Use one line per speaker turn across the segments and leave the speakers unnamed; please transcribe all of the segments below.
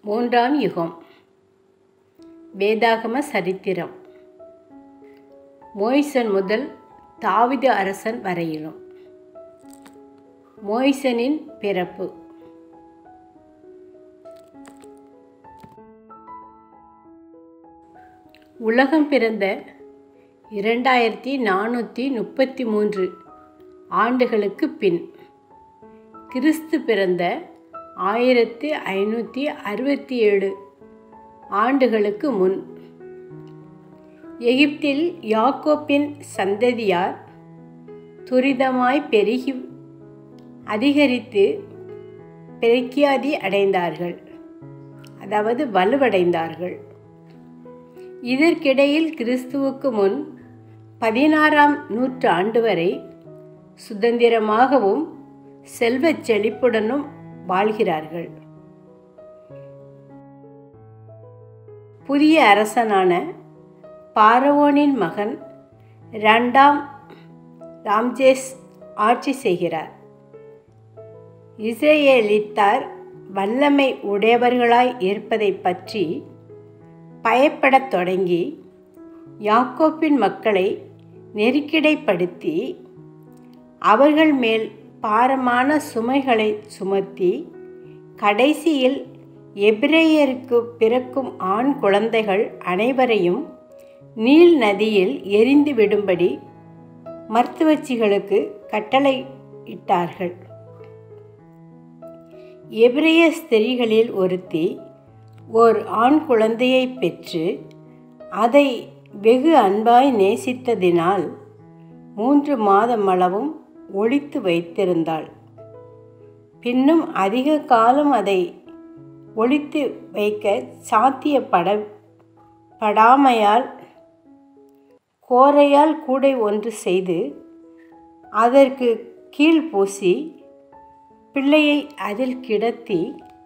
மூன்றாம் யுகம். வேதாகம சரித்திரம். மோய்சன் முதல் தாவீது அரசன் வரையிலும். மோய்சனின் பிறப்பு. உலகம் பிறந்த 2433 ஆண்டுகளுக்கு பின், கிறிஸ்து பிறந்த 1567 ஆண்டுகளுக்கு முன், எகிப்தில் யாக்கோப்பின் சந்ததியார் துரிதமாய் பெருகி அதிகரித்து பிரக்கியாதி அடைந்தார்கள், அதாவது வலுவடைந்தார்கள். இதற்கிடையில் கிறிஸ்துவுக்கு முன் 16ஆம் நூற்றாண்டு வரை சுதந்திரமாகவும் செல்வச் செழிப்புடனும் வாழ்கிறார்கள். புதிய அரசனான பார்வோனின் மகன் 2ஆம் ராம்சேஸ் ஆட்சி செய்கிறார். இஸ்ரேலித்தார் வல்லமை உடையவர்களாய் இருப்பதை பற்றி பயப்படத் தொடங்கி யாக்கோப்பின் மக்களை நெருக்கிடைப்படுத்தி அவர்கள் மேல் பாரமான சுமைகளை சுமத்தி கடைசியில் எபிரேயருக்கு பிறக்கும் ஆண் குழந்தைகள் அனைவரையும் நீல் நதியில் எரிந்து விடும்படி மருத்துவச்சிகளுக்கு கட்டளையிட்டார்கள். எபிரேய ஸ்திரீகளில் ஒருத்தி ஓர் ஆண் குழந்தையை பெற்று அதை வெகு அன்பாய் நேசித்ததினால் 3 மாதமளவும் ஒளித்து வைத்திருந்தாள். பின்னும் அதிக காலம் அதை ஒளித்து வைக்க சாத்தியப்படாமையால் கோரையால் கூடை ஒன்று செய்து அதற்கு கீழ் பூசி பிள்ளையை அதில் கிடத்தி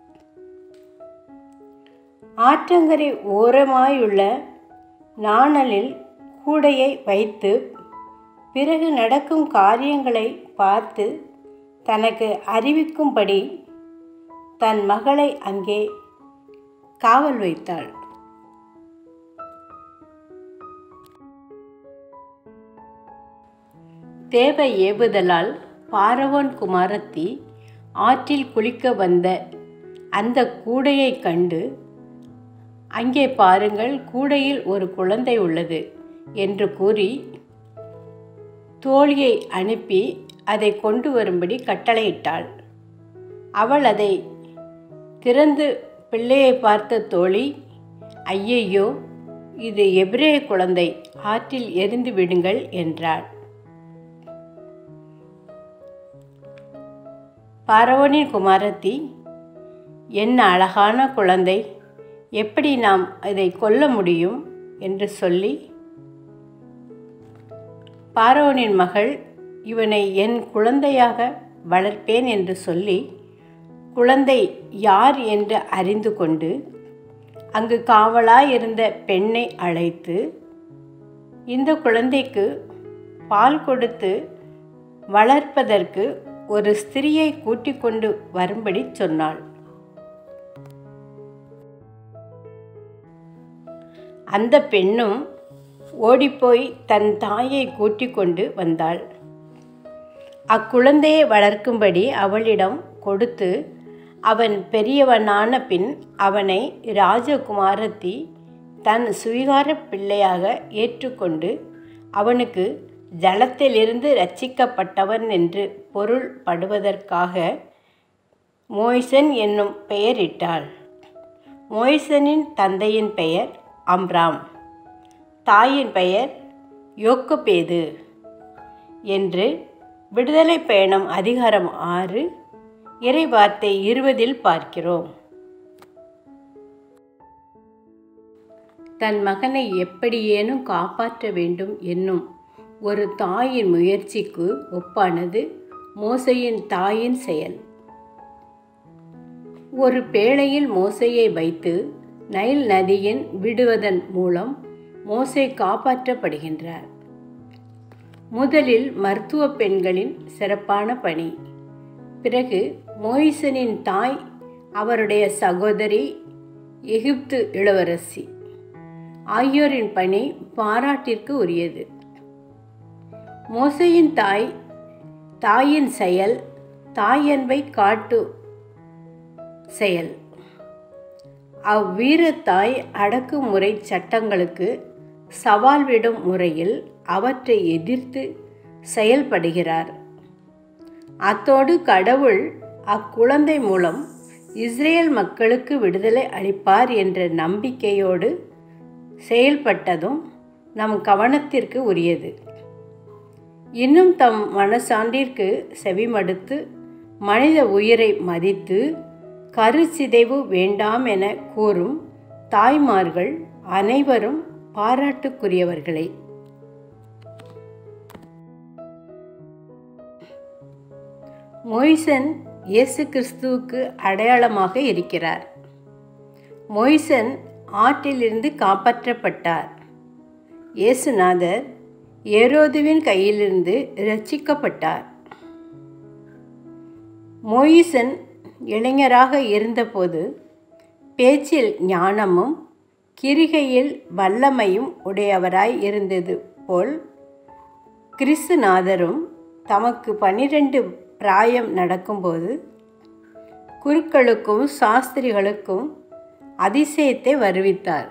ஆற்றங்கரை ஓரமாயுள்ள நாணலில் கூடையை வைத்து பிறகு நடக்கும் காரியங்களை பார்த்து தனக்கு அறிவிக்கும்படி தன் மகளை அங்கே காவல் வைத்தாள். தேவ ஏவுதலால் பார்வோன் குமாரத்தி ஆற்றில் குளிக்க வந்த அந்த கூடையை கண்டு, அங்கே பாருங்கள், கூடையில் ஒரு குழந்தை உள்ளது என்று கூறி தோழியை அனுப்பி அதை கொண்டு வரும்படி கட்டளையிட்டாள். அவள் அதை திறந்து பிள்ளையை பார்த்த தோழி, ஐயையோ, இது எபிரேய குழந்தை, ஆற்றில் எரிந்து விடுங்கள் என்றாள். பார்வோனின் குமாரத்தி, என்ன அழகான குழந்தை, எப்படி நாம் இதை கொல்ல முடியும் என்று சொல்லி, பார்வோனின் மகள் இவனை என் குழந்தையாக வளர்ப்பேன் என்று சொல்லி குழந்தை யார் என்று அறிந்து கொண்டு அங்கு காவலாயிருந்த பெண்ணை அழைத்து இந்த குழந்தைக்கு பால் கொடுத்து வளர்ப்பதற்கு ஒரு ஸ்திரியை கூட்டிக் கொண்டு வரும்படி சொன்னாள். அந்த பெண்ணும் ஓடிப்போய் தன் தாயை கூட்டிக் கொண்டு வந்தாள். அக்குழந்தையை வளர்க்கும்படி அவளிடம் கொடுத்து அவன் பெரியவனான பின் அவனை ராஜகுமாரத்தி தன் சுவீகார பிள்ளையாக ஏற்றுக்கொண்டு அவனுக்கு ஜலத்திலிருந்து இரட்சிக்கப்பட்டவன் என்று பொருள் படுவதற்காக மோய்சன் என்னும் பெயரிட்டாள். மோய்சனின் தந்தையின் பெயர் அம்ராம், தாயின் பெயர் யோக்கபேது என்று விடுதலை பயணம் அதிகாரம் 6 இறைவார்த்தை 20 பார்க்கிறோம். தன் மகனை எப்படியேனும் காப்பாற்ற வேண்டும் என்னும் ஒரு தாயின் முயற்சிக்கு ஒப்பானது மோசேயின் தாயின் செயல். ஒரு பேழையில் மோசேயை வைத்து நைல் நதியின் விடுவதன் மூலம் மோசே காப்பாற்றப்படுகின்றார். முதலில் மருத்துவ பெண்களின் சிறப்பான பணி. பிறகு மோய்சனின் தாய் அவருடைய சகோதரி எகிப்து இளவரசி ஆகியோரின் பணி பாராட்டிற்கு உரியது. மோசேயின் தாயின் செயல் தாயன்பை காட்டு செயல். அவ்வீரத்தாய் அடக்குமுறை சட்டங்களுக்கு சவால் விடும் முறையில் அவற்றை எதிர்த்து செயல்படுகிறார். அத்தோடு கடவுள் அக்குழந்தை மூலம் இஸ்ரேல் மக்களுக்கு விடுதலை அளிப்பார் என்ற நம்பிக்கையோடு செயல்பட்டதும் நம் கவனத்திற்கு உரியது. இன்னும் தம் மனசான்றிற்கு செவிமடுத்து மனித உயிரை மதித்து கருச்சிதைவு வேண்டாம் என கூறும் தாய்மார்கள் அனைவரும் பாராட்டுக்குரியவர்களே. மோய்சன் இயேசு கிறிஸ்துவுக்கு அடையாளமாக இருக்கிறார். மோய்சன் ஆற்றிலிருந்து காப்பாற்றப்பட்டார். இயேசுநாதர் ஏரோதுவின் கையிலிருந்து இரட்சிக்கப்பட்டார். மோயிசன் இளைஞராக இருந்தபோது பேச்சில் ஞானமும் கிரிகையில் வல்லமையும் உடையவராய் இருந்தது போல் கிறிஸ்துநாதரும் தமக்கு 12 பிராயம் நடக்கும்போது குருக்களுக்கும் சாஸ்திரிகளுக்கும் அதிசயத்தை வருவித்தார்.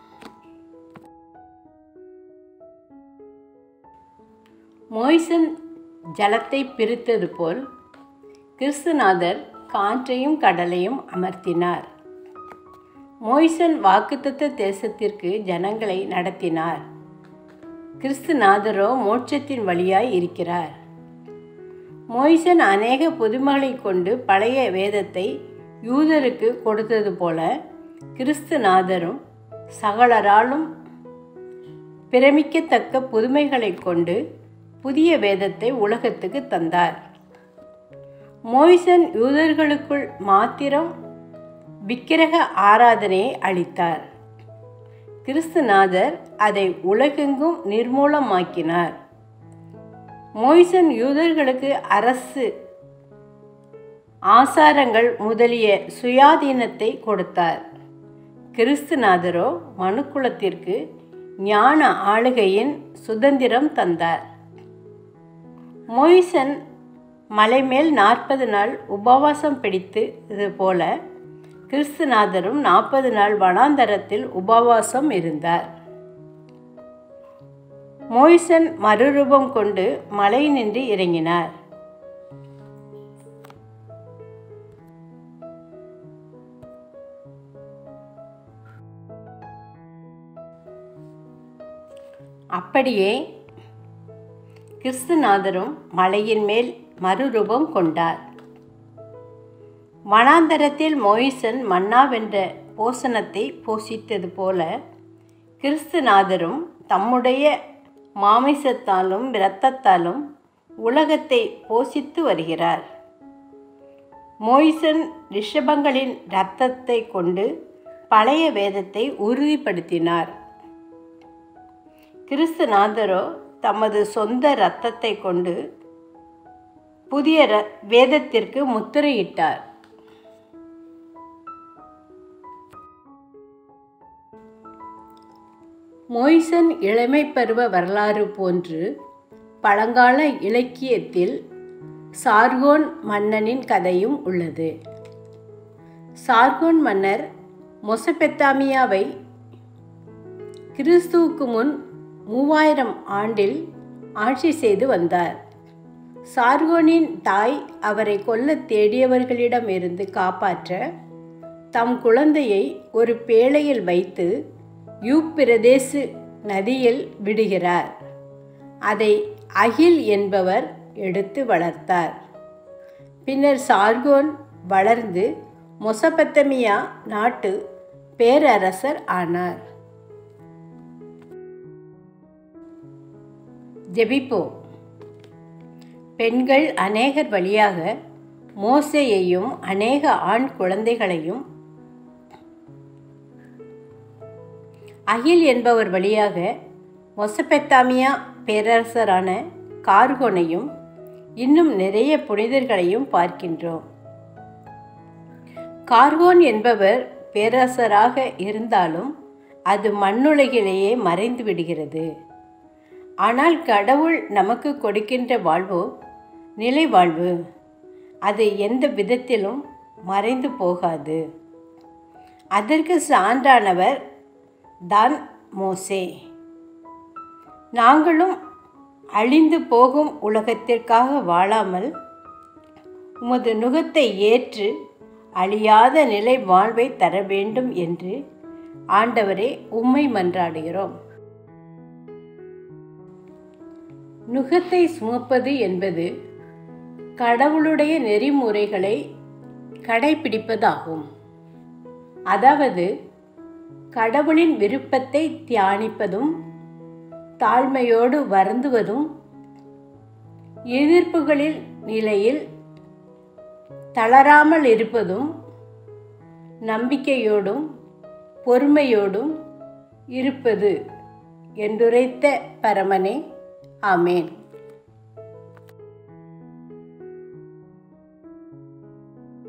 மோய்சன் ஜலத்தை பிரித்தது போல் கிறிஸ்துநாதர் காற்றையும் கடலையும் அமர்த்தினார். மோய்சன் வாக்குத்தத்த தேசத்திற்கு ஜனங்களை நடத்தினார். கிறிஸ்துநாதரோ மோட்சத்தின் வழியாய் இருக்கிறார். மோய்சன் அநேக புதுமைகளை கொண்டு பழைய வேதத்தை யூதருக்கு கொடுத்தது போல கிறிஸ்துநாதரும் சகலராலும் பிரமிக்கத்தக்க புதுமைகளை கொண்டு புதிய வேதத்தை உலகத்துக்கு தந்தார். மோய்சன் யூதர்களுக்குள் மாத்திரம் விக்கிரக ஆராதனையை அளித்தார். கிறிஸ்துநாதர் அதை உலகெங்கும் நிர்மூலமாக்கினார். மோய்சன் யூதர்களுக்கு அரசு ஆசாரங்கள் முதலிய சுயாதீனத்தை கொடுத்தார். கிறிஸ்துநாதரோ மனுக்குலத்திற்கு ஞான ஆளுகையின் சுதந்திரம் தந்தார். மோய்சன் மலை மேல் 40 நாள் உபவாசம் பிடித்தது போல கிறிஸ்துநாதரும் 40 நாள் வனாந்தரத்தில் உபவாசம் இருந்தார். மோய்சன் மறுரூபம் கொண்டு மலை நின்று இறங்கினார். அப்படியே கிறிஸ்துநாதரும் மலையின் மேல் மறுரூபம் கொண்டார். வனாந்தரத்தில் மோய்சன் மன்னாவென்ற போசனத்தை போஷித்தது போல கிறிஸ்துநாதரும் தம்முடைய மாமிசத்தாலும் இரத்தத்தாலும் உலகத்தை போஷித்து வருகிறார். மோய்சன் ரிஷபங்களின் இரத்தத்தை கொண்டு பழைய வேதத்தை உறுதிப்படுத்தினார். கிறிஸ்துநாதரோ தமது சொந்த இரத்தத்தை கொண்டு புதிய வேதத்திற்கு முத்திரையிட்டார். மோய்சன் இளமை பருவ வரலாறு போன்று பழங்கால இலக்கியத்தில் சார்கோன் மன்னனின் கதையும் உள்ளது. சார்கோன் மன்னர் மெசொப்பொத்தாமியாவை கிறிஸ்துவுக்கு முன் 3000 ஆண்டில் ஆட்சி செய்து வந்தார். சார்கோனின் தாய் அவரை கொல்ல தேடியவர்களிடமிருந்து காப்பாற்ற தம் குழந்தையை ஒரு பேழையில் வைத்து யூப்பிரதேசு நதியில் விடுகிறார். அதை அகில் என்பவர் எடுத்து வளர்த்தார். பின்னர் சார்கோன் வளர்ந்து மெசொப்பொத்தாமியா நாட்டு பேரரசர் ஆனார். ஜெபிப்போம். பெண்கள் அநேகர் வழியாக மோசேயையும் அநேக ஆண் குழந்தைகளையும், அகில் என்பவர் வழியாக மெசொப்பொத்தாமியா பேரரசரான கார்கோனையும் இன்னும் நிறைய புனிதர்களையும் பார்க்கின்றோம். கார்கோன் என்பவர் பேரரசராக இருந்தாலும் அது மண்ணுலகிலேயே மறைந்து விடுகிறது. ஆனால் கடவுள் நமக்கு கொடுக்கின்ற வாழ்வோ நிலை வாழ்வு. அது எந்த விதத்திலும் மறைந்து போகாது. அதற்கு சான்றானவர் தான் மோசே. நாங்களும் அழிந்து போகும் உலகத்திற்காக வாழாமல் உமது நுகத்தை ஏற்று அழியாத நிலை வாழ்வை தர வேண்டும் என்று ஆண்டவரே உம்மை மன்றாடுகிறோம். நுகத்தை சுமப்பது என்பது கடவுளுடைய நெறிமுறைகளை கடைபிடிப்பதாகும். அதாவது கடவுளின் விருப்பத்தை தியானிப்பதும், தாழ்மையோடு வருந்துவதும், எதிர்ப்புகளில் நிலையில் தளராமல் இருப்பதும், நம்பிக்கையோடும் பொறுமையோடும் இருப்பது என்றுரைத்த பரமனே, ஆமேன்.